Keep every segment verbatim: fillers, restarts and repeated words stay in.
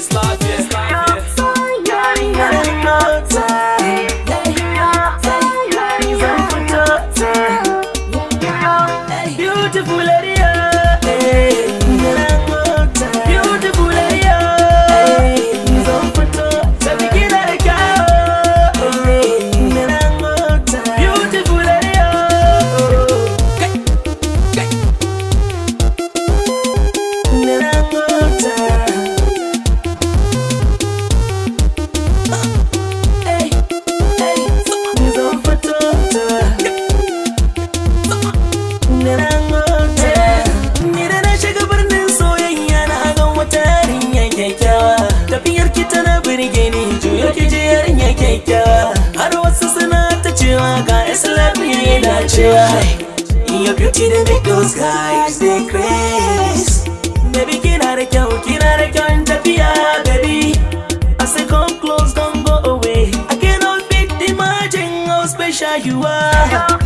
S.Lafia. Beautiful lady, beautiful lady, baby get out of car, beautiful lady, hey, hey, he's on photo. Tafiyar ki tana birge ni, juyo ki je yarinya kyakkyawa. Har wasu suna ta cewa ga S.Lafia yana cewa your beauty they make those guys they craze. Baby kina da kyau, kina da kyau tafiya, baby. I say come close, don't go away. I cannot fit imagine how special you are.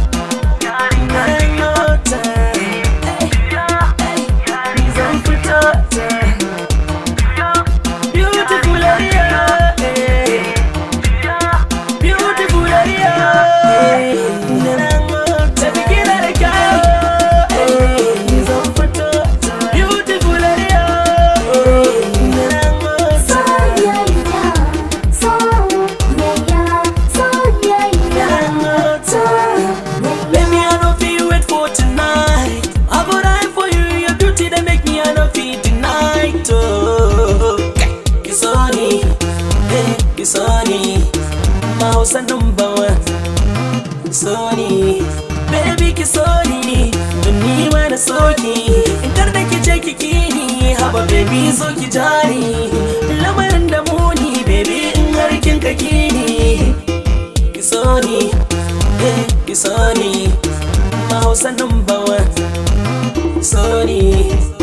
Sony, my house a number one. Sony, baby ki Sony, duni wana soki. Kar da ki je ki kini, haba baby zo ki jani. Lamarin da muni, baby in har kin ka kini. Ki Sony, eh ki Sony, my house a number one. Sony.